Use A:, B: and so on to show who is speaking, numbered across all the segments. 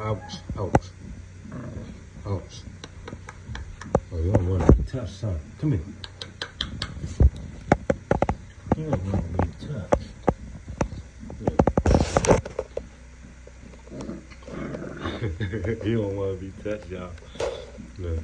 A: ouch, ouch, ouch. Oh, you don't want to be touched, son. Come here. You don't want to be touched. You don't want to be touched, y'all. Look.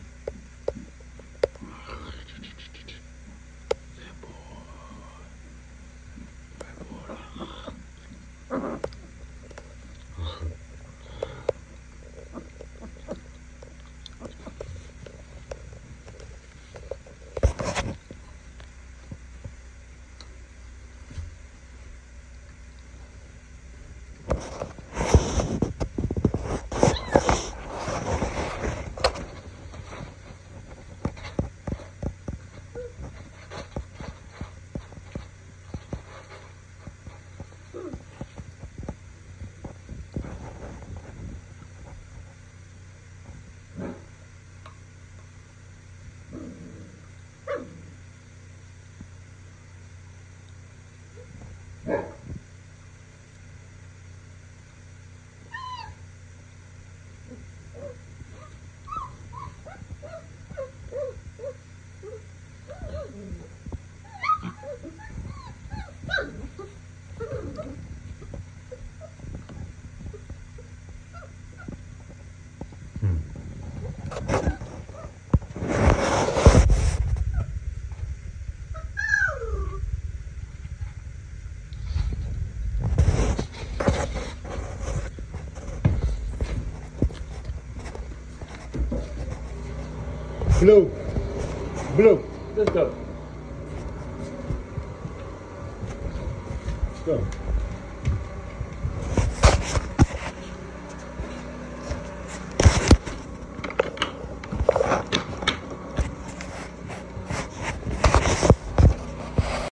A: Blue, Blue, let's go. Let's go.